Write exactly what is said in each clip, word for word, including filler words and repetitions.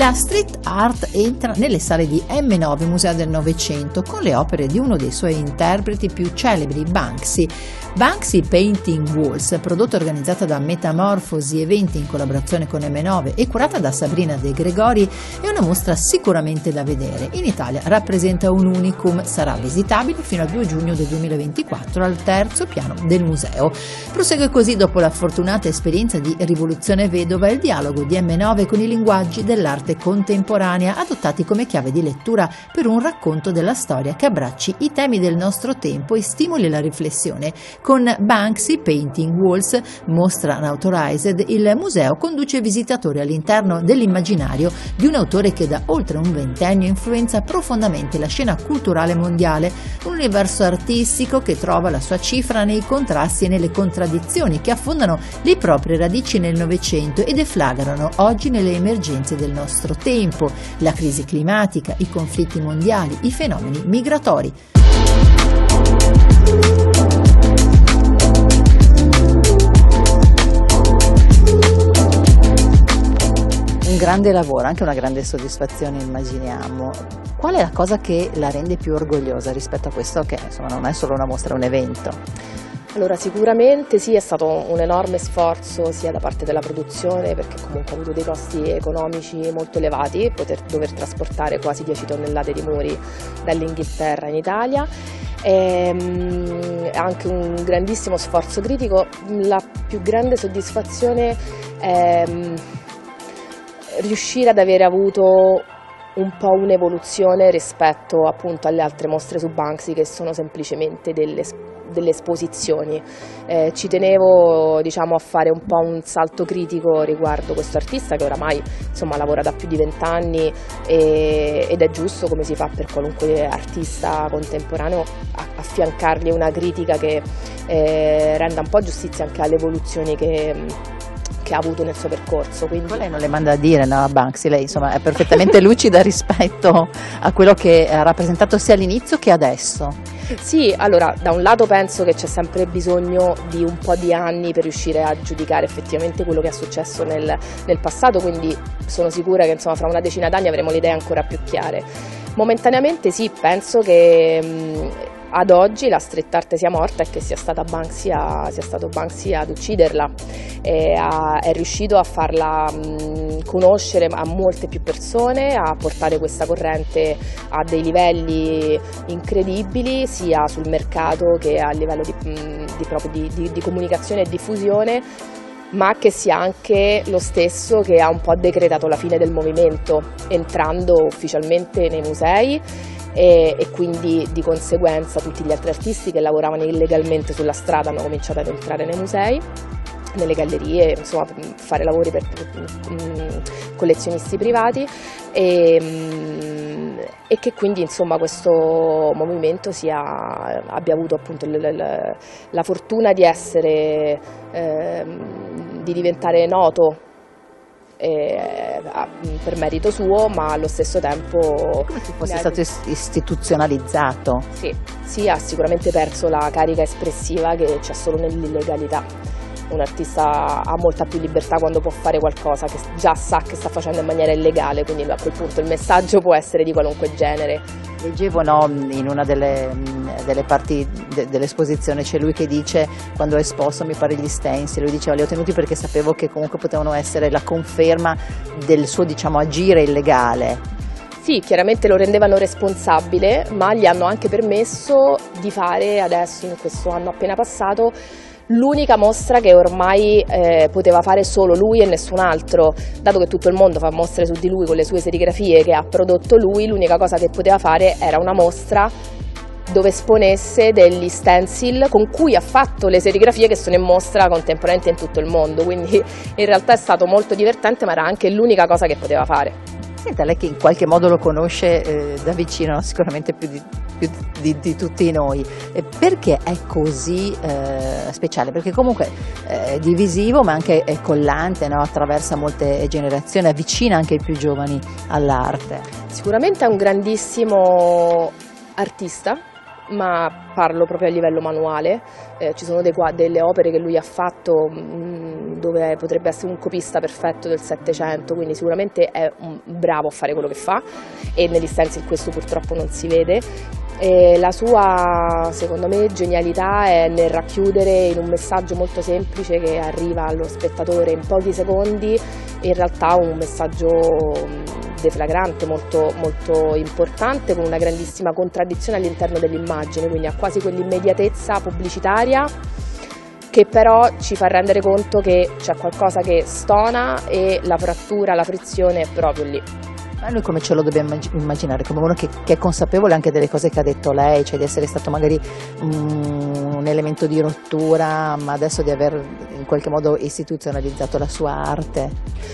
La street art entra nelle sale di emme nove Museo del Novecento con le opere di uno dei suoi interpreti più celebri, Banksy. Banksy Painting Walls, prodotto e organizzata da Metamorfosi Eventi in collaborazione con emme nove e curata da Sabrina De Gregori, è una mostra sicuramente da vedere. In Italia rappresenta un unicum, sarà visitabile fino al due giugno del duemilaventiquattro al terzo piano del museo. Prosegue così, dopo la fortunata esperienza di Rivoluzione Vedova, il dialogo di emme nove con i linguaggi dell'arte contemporanea adottati come chiave di lettura per un racconto della storia che abbracci i temi del nostro tempo e stimoli la riflessione. Con Banksy Painting Walls, mostra unauthorized, il museo conduce i visitatori all'interno dell'immaginario di un autore che da oltre un ventennio influenza profondamente la scena culturale mondiale, un universo artistico che trova la sua cifra nei contrasti e nelle contraddizioni che affondano le proprie radici nel Novecento e deflagrano oggi nelle emergenze del nostro tempo, la crisi climatica, i conflitti mondiali, i fenomeni migratori. Un grande lavoro, anche una grande soddisfazione, immaginiamo. Qual è la cosa che la rende più orgogliosa rispetto a questo che insomma non è solo una mostra, è un evento? Allora, sicuramente sì, è stato un enorme sforzo sia da parte della produzione, perché comunque ha avuto dei costi economici molto elevati, poter dover trasportare quasi dieci tonnellate di muri dall'Inghilterra in Italia, e anche un grandissimo sforzo critico. La più grande soddisfazione è riuscire ad avere avuto un po' un'evoluzione rispetto appunto alle altre mostre su Banksy, che sono semplicemente delle, delle esposizioni. Eh, ci tenevo, diciamo, a fare un po' un salto critico riguardo questo artista che oramai insomma lavora da più di vent'anni e, ed è giusto, come si fa per qualunque artista contemporaneo, a, affiancargli una critica che eh, renda un po' giustizia anche alle evoluzioni che che ha avuto nel suo percorso. Quindi lei non le manda a dire, no, a Banksy, lei insomma è perfettamente lucida rispetto a quello che ha rappresentato sia all'inizio che adesso. Sì, allora da un lato penso che c'è sempre bisogno di un po' di anni per riuscire a giudicare effettivamente quello che è successo nel, nel passato, quindi sono sicura che insomma fra una decina d'anni avremo le idee ancora più chiare. Momentaneamente sì, penso che mh, ad oggi la street art sia morta e che sia, stata Banksy a, sia stato Banksy ad ucciderla, e a, è riuscito a farla mh, conoscere a molte più persone, a portare questa corrente a dei livelli incredibili sia sul mercato che a livello di, mh, di, proprio di, di, di comunicazione e diffusione, ma che sia anche lo stesso che ha un po' decretato la fine del movimento, entrando ufficialmente nei musei. E, e quindi di conseguenza tutti gli altri artisti che lavoravano illegalmente sulla strada hanno cominciato ad entrare nei musei, nelle gallerie, insomma fare lavori per, per, per um, collezionisti privati, e, um, e che quindi insomma questo movimento sia, abbia avuto appunto l, l, la fortuna di essere, eh, di diventare noto Eh, per merito suo, ma allo stesso tempo come se fosse stato istituzionalizzato. Sì, sì, ha sicuramente perso la carica espressiva che c'è solo nell'illegalità. Un artista ha molta più libertà quando può fare qualcosa che già sa che sta facendo in maniera illegale, quindi a quel punto il messaggio può essere di qualunque genere. Leggevo, no, in una delle, delle parti de, dell'esposizione c'è lui che dice, quando è esposto mi pare gli stencil, lui diceva li ho tenuti perché sapevo che comunque potevano essere la conferma del suo, diciamo, agire illegale. Sì, chiaramente lo rendevano responsabile, ma gli hanno anche permesso di fare adesso, in questo anno appena passato, l'unica mostra che ormai eh, poteva fare solo lui e nessun altro, dato che tutto il mondo fa mostre su di lui con le sue serigrafie che ha prodotto lui. L'unica cosa che poteva fare era una mostra dove esponesse degli stencil con cui ha fatto le serigrafie che sono in mostra contemporaneamente in tutto il mondo, quindi in realtà è stato molto divertente, ma era anche l'unica cosa che poteva fare. Senta, lei che in qualche modo lo conosce eh, da vicino, no? Sicuramente più di, più di, di tutti noi, e perché è così eh, speciale? Perché comunque è divisivo ma anche è collante, no? Attraversa molte generazioni, avvicina anche i più giovani all'arte. Sicuramente è un grandissimo artista, ma parlo proprio a livello manuale. Eh, ci sono dei, delle opere che lui ha fatto mh, dove potrebbe essere un copista perfetto del Settecento, quindi sicuramente è un bravo a fare quello che fa, e negli stencil questo purtroppo non si vede. E la sua, secondo me, genialità è nel racchiudere in un messaggio molto semplice che arriva allo spettatore in pochi secondi, in realtà un messaggio deflagrante, molto, molto importante, con una grandissima contraddizione all'interno dell'immagine, quindi ha quasi quell'immediatezza pubblicitaria che però ci fa rendere conto che c'è qualcosa che stona e la frattura, la frizione è proprio lì. Ma noi come ce lo dobbiamo immaginare? Come uno che, che è consapevole anche delle cose che ha detto lei, cioè di essere stato magari um, un elemento di rottura, ma adesso di aver in qualche modo istituzionalizzato la sua arte?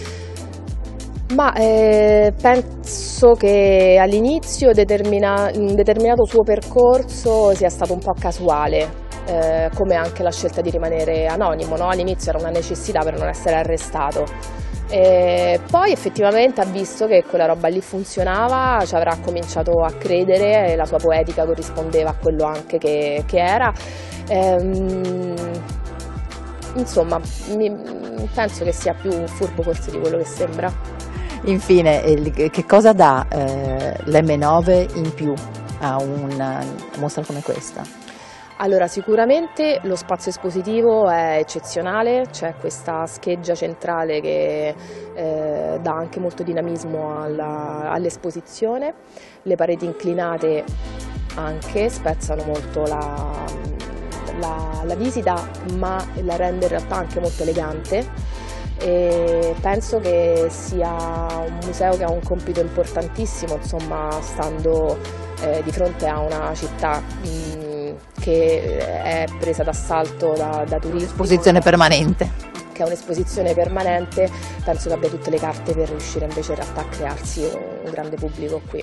Ma eh, penso che all'inizio determina, un determinato suo percorso sia stato un po' casuale, eh, come anche la scelta di rimanere anonimo, no? All'inizio era una necessità per non essere arrestato. E poi effettivamente ha visto che quella roba lì funzionava, ci avrà cominciato a credere e la sua poetica corrispondeva a quello anche che, che era. Ehm, insomma, mi, penso che sia più un furbo forse di quello che sembra. Infine, che cosa dà eh, l'emme nove in più a una mostra come questa? Allora, sicuramente lo spazio espositivo è eccezionale, c'è questa scheggia centrale che eh, dà anche molto dinamismo all'esposizione, le pareti inclinate anche spezzano molto la, la, la visita, ma la rende in realtà anche molto elegante, e penso che sia un museo che ha un compito importantissimo, insomma, stando eh, di fronte a una città mh, che è presa d'assalto da, da turisti. Esposizione permanente. Che è un'esposizione permanente, penso che abbia tutte le carte per riuscire invece in realtà a crearsi un, un grande pubblico qui.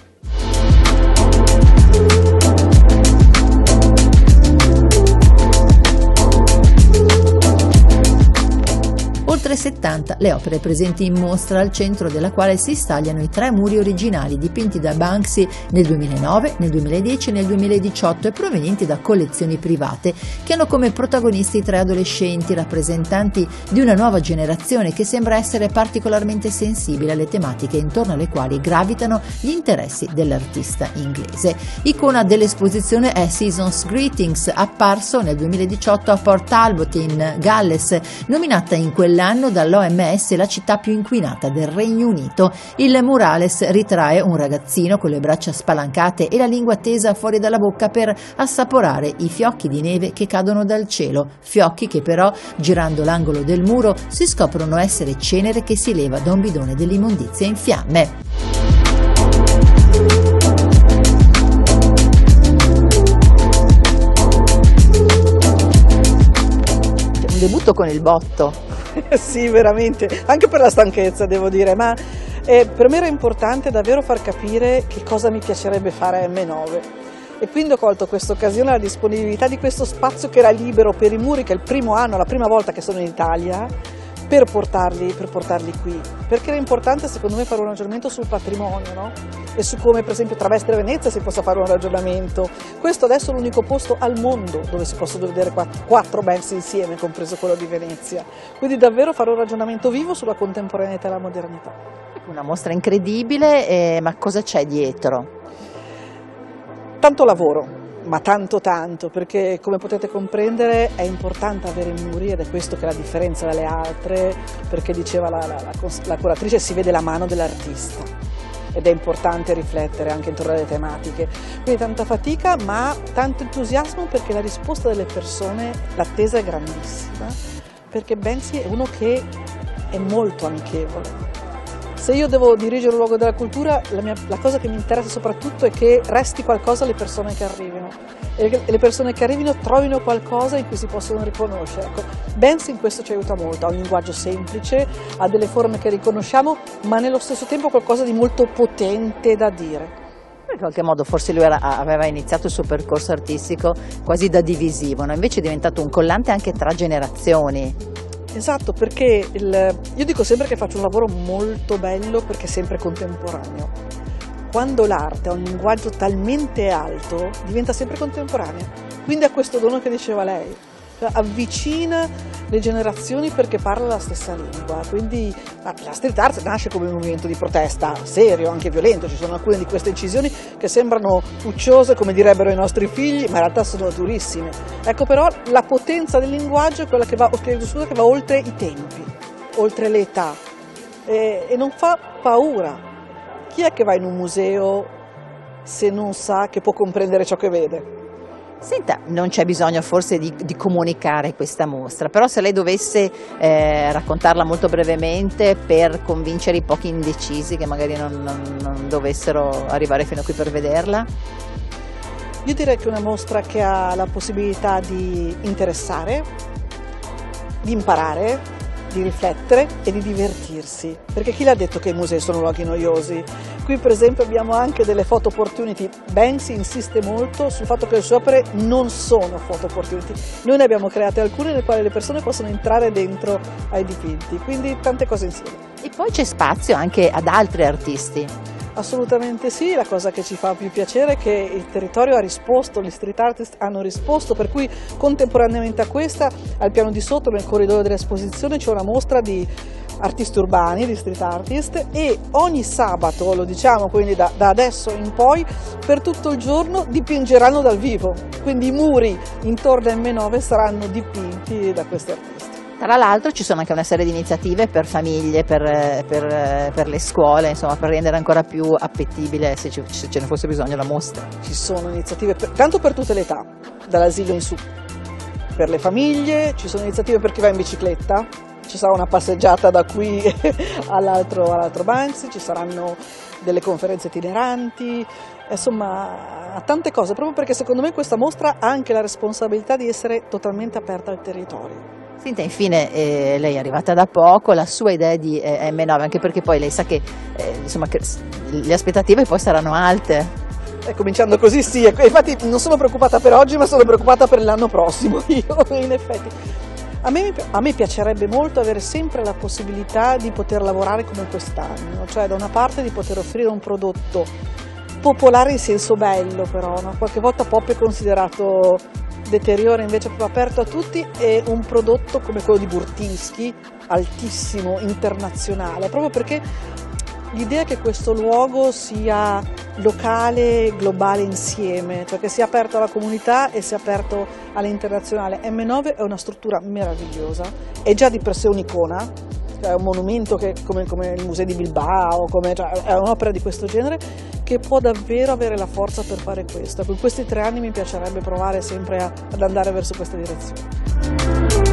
Oltre settanta le opere presenti in mostra, al centro della quale si stagliano i tre muri originali dipinti da Banksy nel duemilanove, nel duemiladieci e nel duemiladiciotto e provenienti da collezioni private, che hanno come protagonisti tre adolescenti rappresentanti di una nuova generazione che sembra essere particolarmente sensibile alle tematiche intorno alle quali gravitano gli interessi dell'artista inglese. Icona dell'esposizione è Season's Greetings, apparso nel duemiladiciotto a Port Talbot in Galles, nominata in quell'anno dall'O M S la città più inquinata del Regno Unito. Il murales ritrae un ragazzino con le braccia spalancate e la lingua tesa fuori dalla bocca per assaporare i fiocchi di neve che cadono dal cielo, fiocchi che però, girando l'angolo del muro, si scoprono essere cenere che si leva da un bidone dell'immondizia in fiamme. Un debutto con il botto. Sì, veramente, anche per la stanchezza devo dire, ma eh, per me era importante davvero far capire che cosa mi piacerebbe fare a emme nove, e quindi ho colto questa occasione, la disponibilità di questo spazio che era libero per i muri, che è il primo anno, la prima volta che sono in Italia, per portarli, per portarli qui, perché era importante secondo me fare un ragionamento sul patrimonio, no? E su come per esempio tra Mestre e Venezia si possa fare un ragionamento. Questo adesso è l'unico posto al mondo dove si possono vedere quattro, quattro Banksy insieme, compreso quello di Venezia, quindi davvero fare un ragionamento vivo sulla contemporaneità e la modernità. Una mostra incredibile, eh, ma cosa c'è dietro? Tanto lavoro, ma tanto tanto, perché come potete comprendere è importante avere i muri, ed è questo che è la differenza dalle altre, perché diceva la, la, la, la curatrice, si vede la mano dell'artista ed è importante riflettere anche intorno alle tematiche, quindi tanta fatica ma tanto entusiasmo, perché la risposta delle persone, l'attesa è grandissima, perché Banksy è uno che è molto amichevole. Se io devo dirigere un luogo della cultura, la, mia, la cosa che mi interessa soprattutto è che resti qualcosa alle persone che arrivino, e che le persone che arrivino trovino qualcosa in cui si possono riconoscere. Ecco, Banksy in questo ci aiuta molto, ha un linguaggio semplice, ha delle forme che riconosciamo, ma nello stesso tempo qualcosa di molto potente da dire. In qualche modo forse lui era, aveva iniziato il suo percorso artistico quasi da divisivo, no? Invece è diventato un collante anche tra generazioni. Esatto, perché il, io dico sempre che faccio un lavoro molto bello perché è sempre contemporaneo. quando l'arte ha un linguaggio talmente alto diventa sempre contemporanea, quindi ha questo dono che diceva lei, cioè avvicina le generazioni perché parla la stessa lingua. Quindi la street art nasce come un movimento di protesta serio, anche violento, ci sono alcune di queste incisioni che sembrano pucciose come direbbero i nostri figli, ma in realtà sono durissime. Ecco, però la potenza del linguaggio è quella che va, che va oltre i tempi, oltre le età, e, e non fa paura. Chi è che va in un museo se non sa che può comprendere ciò che vede? Senta, non c'è bisogno forse di, di comunicare questa mostra, però se lei dovesse eh, raccontarla molto brevemente per convincere i pochi indecisi che magari non, non, non dovessero arrivare fino a qui per vederla? Io direi che è una mostra che ha la possibilità di interessare, di imparare, di riflettere e di divertirsi, perché chi l'ha detto che i musei sono luoghi noiosi? Qui per esempio abbiamo anche delle photo opportunity. Banksy insiste molto sul fatto che le sue opere non sono photo opportunity, noi ne abbiamo create alcune nelle quali le persone possono entrare dentro ai dipinti, quindi tante cose insieme. E poi c'è spazio anche ad altri artisti. Assolutamente sì, la cosa che ci fa più piacere è che il territorio ha risposto, gli street artist hanno risposto, per cui contemporaneamente a questa, al piano di sotto, nel corridoio dell'esposizione, c'è una mostra di artisti urbani, di street artist, e ogni sabato, lo diciamo quindi da, da adesso in poi, per tutto il giorno dipingeranno dal vivo, quindi i muri intorno a emme nove saranno dipinti da questi artisti. Tra l'altro ci sono anche una serie di iniziative per famiglie, per, per, per le scuole, insomma, per rendere ancora più appetibile, se, ci, se ce ne fosse bisogno, la mostra. Ci sono iniziative per, tanto per tutte le età, dall'asilo in su, per le famiglie, ci sono iniziative per chi va in bicicletta, ci sarà una passeggiata da qui all'altro, all'altro Banksy, ci saranno delle conferenze itineranti, insomma tante cose, proprio perché secondo me questa mostra ha anche la responsabilità di essere totalmente aperta al territorio. Senta, infine, eh, lei è arrivata da poco, la sua idea di eh, emme nove, anche perché poi lei sa che, eh, insomma, che le aspettative poi saranno alte. E cominciando così sì, infatti non sono preoccupata per oggi, ma sono preoccupata per l'anno prossimo, io in effetti. A me, a me piacerebbe molto avere sempre la possibilità di poter lavorare come quest'anno, cioè da una parte di poter offrire un prodotto popolare in senso bello, però, no? Qualche volta pop è considerato deteriore, invece proprio aperto a tutti, e un prodotto come quello di Burtinsky, altissimo, internazionale, proprio perché l'idea è che questo luogo sia locale, globale insieme, cioè che sia aperto alla comunità e sia aperto all'internazionale. emme nove è una struttura meravigliosa, è già di per sé un'icona, è un monumento che, come, come il museo di Bilbao, come, cioè, è un'opera di questo genere che può davvero avere la forza per fare questo. In questi tre anni mi piacerebbe provare sempre a, ad andare verso questa direzione.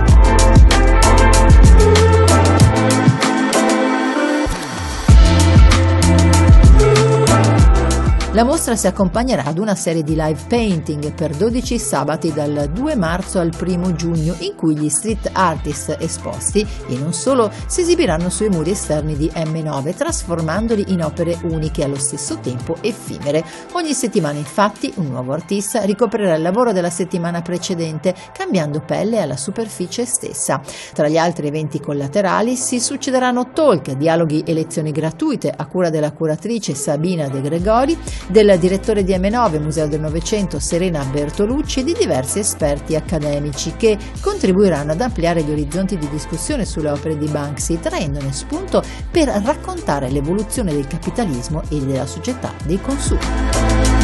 La mostra si accompagnerà ad una serie di live painting per dodici sabati dal due marzo al primo giugno, in cui gli street artist esposti, e non solo, si esibiranno sui muri esterni di emme nove, trasformandoli in opere uniche e allo stesso tempo effimere. Ogni settimana, infatti, un nuovo artista ricoprirà il lavoro della settimana precedente, cambiando pelle alla superficie stessa. Tra gli altri eventi collaterali si succederanno talk, dialoghi e lezioni gratuite a cura della curatrice Sabina De Gregori, del direttore di emme nove Museo del Novecento Serena Bertolucci e di diversi esperti accademici che contribuiranno ad ampliare gli orizzonti di discussione sulle opere di Banksy, traendone spunto per raccontare l'evoluzione del capitalismo e della società dei consumi.